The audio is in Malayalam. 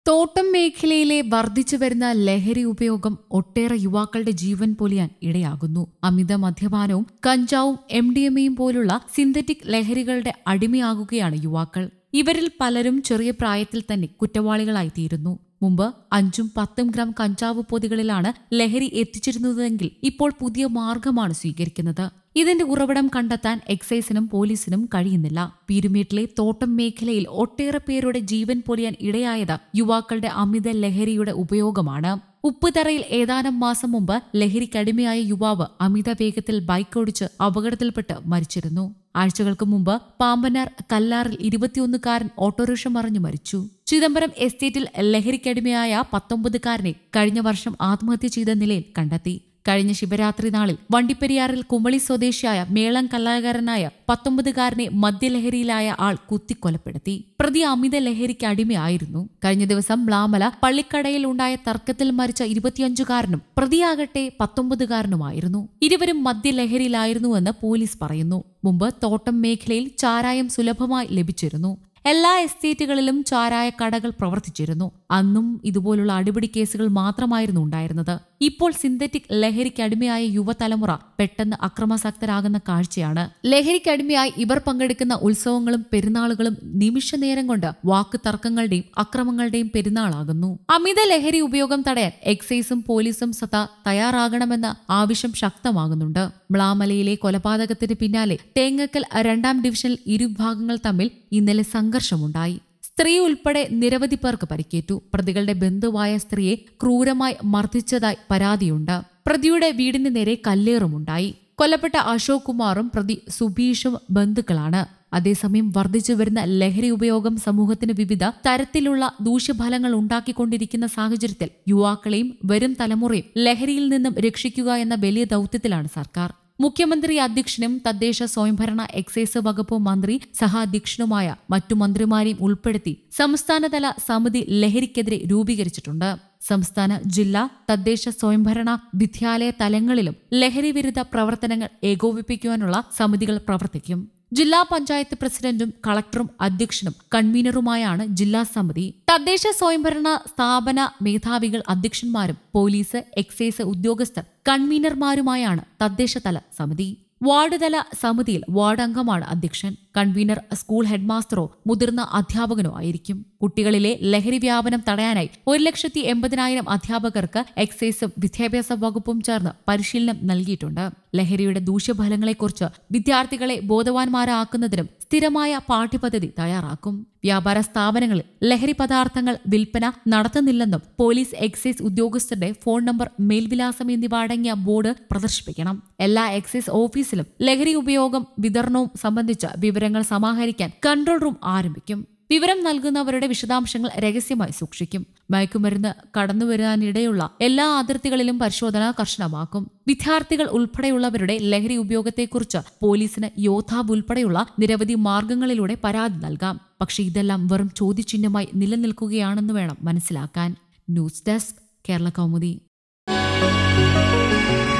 തോട്ടം മേഖലയിലെ വർദ്ധിച്ചു വരുന്ന ലഹരി ഉപയോഗം ഒട്ടേറെ യുവാക്കളുടെ ജീവൻ പൊലിയാൻ ഇടയാകുന്നു. അമിത മദ്യപാനവും കഞ്ചാവും MDMAയും പോലുള്ള സിന്തറ്റിക് ലഹരികളുടെ അടിമയാകുകയാണ് യുവാക്കൾ. ഇവരിൽ പലരും ചെറിയ പ്രായത്തിൽ തന്നെ കുറ്റവാളികളായി തീരുന്നു. മുമ്പ് 5-10 ഗ്രാം കഞ്ചാവ് പൊതികളിലാണ് ലഹരി എത്തിച്ചിരുന്നതെങ്കിൽ ഇപ്പോൾ പുതിയ മാർഗമാണ് സ്വീകരിക്കുന്നത്. ഇതിന്റെ ഉറവിടം കണ്ടെത്താൻ എക്സൈസിനും പോലീസിനും കഴിയുന്നില്ല. പീരുമേട്ടിലെ തോട്ടം മേഖലയിൽ ഒട്ടേറെ പേരുടെ ജീവൻ പൊലിയാൻ ഇടയായത് യുവാക്കളുടെ അമിത ലഹരിയുടെ ഉപയോഗമാണ്. ഉപ്പുതറയിൽ ഏതാനും മാസം മുമ്പ് ലഹരിക്കടിമയായ യുവാവ് അമിത വേഗത്തിൽ ബൈക്കോടിച്ച് അപകടത്തിൽപ്പെട്ട് മരിച്ചിരുന്നു. ആഴ്ചകൾക്ക് മുമ്പ് പാമ്പനാർ കല്ലാറിൽ 21-കാരൻ ഓട്ടോറിക്ഷ മറിഞ്ഞു മരിച്ചു. ചിദംബരം എസ്റ്റേറ്റിൽ ലഹരിക്കടിമയായ 19-കാരനെ കഴിഞ്ഞ വർഷം ആത്മഹത്യ ചെയ്ത നിലയിൽ കണ്ടെത്തി. കഴിഞ്ഞ ശിവരാത്രി നാളിൽ വണ്ടിപ്പെരിയാറിൽ കുമളി സ്വദേശിയായ മേളം കലാകാരനായ 19-കാരനെ മദ്യലഹരിയിലായ ആൾ കുത്തിക്കൊലപ്പെടുത്തി. പ്രതി അമിത ലഹരിക്ക് അടിമയായിരുന്നു. കഴിഞ്ഞ ദിവസം മ്ലാമല പള്ളിക്കടയിൽ ഉണ്ടായ തർക്കത്തിൽ മരിച്ച 25-കാരനും പ്രതിയാകട്ടെ 19-കാരനുമായിരുന്നു. ഇരുവരും മദ്യലഹരിയിലായിരുന്നുവെന്ന് പോലീസ് പറയുന്നു. മുമ്പ് തോട്ടം മേഖലയിൽ ചാരായം സുലഭമായി ലഭിച്ചിരുന്നു. എല്ലാ എസ്റ്റേറ്റുകളിലും ചാരായ കടകൾ പ്രവർത്തിച്ചിരുന്നു. അന്നും ഇതുപോലുള്ള അടിപിടി കേസുകൾ മാത്രമായിരുന്നു ഉണ്ടായിരുന്നത്. ഇപ്പോൾ സിന്തറ്റിക് ലഹരിക്കടിമയായ യുവതലമുറ പെട്ടെന്ന് അക്രമാസക്തരാകുന്ന കാഴ്ചയാണ്. ലഹരിക്കടിമയായി ഇവർ പങ്കെടുക്കുന്ന ഉത്സവങ്ങളും പെരുന്നാളുകളും നിമിഷനേരം കൊണ്ട് വാക്ക് തർക്കങ്ങളുടെയും അക്രമങ്ങളുടെയും പെരുന്നാളാകുന്നു. അമിത ലഹരി ഉപയോഗം തടയാൻ എക്സൈസും പോലീസും സദാ തയ്യാറാകണമെന്ന ആവശ്യം ശക്തമാകുന്നുണ്ട്. മ്ലാമലയിലെ കൊലപാതകത്തിന് പിന്നാലെ തേങ്ങക്കൽ 2ാം ഡിവിഷനിൽ ഇരുവിഭാഗങ്ങൾ തമ്മിൽ ഇന്നലെ സംഘർഷമുണ്ടായി. സ്ത്രീ ഉൾപ്പെടെ നിരവധി പേർക്ക് പരിക്കേറ്റു. പ്രതികളുടെ ബന്ധുവായ സ്ത്രീയെ ക്രൂരമായി മർദ്ദിച്ചതായി പരാതിയുണ്ട്. പ്രതിയുടെ വീടിന് നേരെ കല്ലേറുമുണ്ടായി. കൊല്ലപ്പെട്ട അശോക് കുമാറും പ്രതി സുബീഷും ബന്ധുക്കളാണ്. അതേസമയം വർദ്ധിച്ചു വരുന്ന ലഹരി ഉപയോഗം സമൂഹത്തിന് വിവിധ തരത്തിലുള്ള ദൂഷ്യഫലങ്ങൾ ഉണ്ടാക്കിക്കൊണ്ടിരിക്കുന്ന സാഹചര്യത്തിൽ യുവാക്കളെയും വരും തലമുറയും ലഹരിയിൽ നിന്നും രക്ഷിക്കുക എന്ന വലിയ ദൌത്യത്തിലാണ് സർക്കാർ. മുഖ്യമന്ത്രി അധ്യക്ഷനും തദ്ദേശ സ്വയംഭരണ എക്സൈസ് വകുപ്പ് മന്ത്രി സഹാധ്യക്ഷനുമായ മറ്റു മന്ത്രിമാരെയും ഉൾപ്പെടുത്തി സംസ്ഥാനതല സമിതി ലഹരിക്കെതിരെ രൂപീകരിച്ചിട്ടുണ്ട്. സംസ്ഥാന, ജില്ലാ, തദ്ദേശ സ്വയംഭരണ, വിദ്യാലയ തലങ്ങളിലും ലഹരി വിരുദ്ധ പ്രവർത്തനങ്ങൾ ഏകോപിപ്പിക്കുവാനുള്ള സമിതികൾ പ്രവർത്തിക്കും. ജില്ലാ പഞ്ചായത്ത് പ്രസിഡന്റും കളക്ടറും അധ്യക്ഷനും കൺവീനറുമായാണ് ജില്ലാ സമിതി. തദ്ദേശ സ്വയംഭരണ സ്ഥാപന മേധാവികൾ അധ്യക്ഷന്മാരും പോലീസ്, എക്സൈസ് ഉദ്യോഗസ്ഥർ കൺവീനർമാരുമായാണ് തദ്ദേശതല സമിതി. വാർഡ് തല സമിതിയിൽ വാർഡ് അംഗമാണ് അധ്യക്ഷൻ. കൺവീനർ സ്കൂൾ ഹെഡ്മാസ്റ്ററോ മുതിർന്ന അധ്യാപകനോ ആയിരിക്കും. കുട്ടികളിലെ ലഹരി വ്യാപനം തടയാനായി 1,80,000 അധ്യാപകർക്ക് എക്സൈസും വിദ്യാഭ്യാസ വകുപ്പും ചേർന്ന് പരിശീലനം നൽകിയിട്ടുണ്ട്. ലഹരിയുടെ ദൂഷ്യഫലങ്ങളെക്കുറിച്ച് വിദ്യാർത്ഥികളെ ബോധവാന്മാരാക്കുന്നതിനും സ്ഥിരമായ പാഠ്യപദ്ധതി തയ്യാറാക്കും. വ്യാപാര സ്ഥാപനങ്ങളിൽ ലഹരി പദാർത്ഥങ്ങൾ വിൽപ്പന നടത്തുന്നില്ലെന്നും പോലീസ്, എക്സൈസ് ഉദ്യോഗസ്ഥരുടെ ഫോൺ നമ്പർ, മേൽവിലാസം എന്നിവ അടങ്ങിയ ബോർഡ് പ്രദർശിപ്പിക്കണം. എല്ലാ എക്സൈസ് ഓഫീസിലും ലഹരി ഉപയോഗം, വിതരണവും സംബന്ധിച്ച വിവരങ്ങൾ സമാഹരിക്കാൻ കൺട്രോൾ റൂം ആരംഭിക്കും. വിവരം നൽകുന്നവരുടെ വിശദാംശങ്ങൾ രഹസ്യമായി സൂക്ഷിക്കും. മയക്കുമരുന്ന് കടന്നുവരാനിടയുള്ള എല്ലാ അതിർത്തികളിലും പരിശോധന കർശനമാക്കും. വിദ്യാർത്ഥികൾ ഉൾപ്പെടെയുള്ളവരുടെ ലഹരി ഉപയോഗത്തെക്കുറിച്ച് പോലീസിന് യോദ്ധാവ് ഉൾപ്പെടെയുള്ള നിരവധി മാർഗങ്ങളിലൂടെ പരാതി നൽകാം. പക്ഷേ ഇതെല്ലാം വെറും ചോദ്യചിഹ്നമായി നിലനിൽക്കുകയാണെന്ന് വേണം മനസ്സിലാക്കാൻ. News desk, Kerala Kaumudi.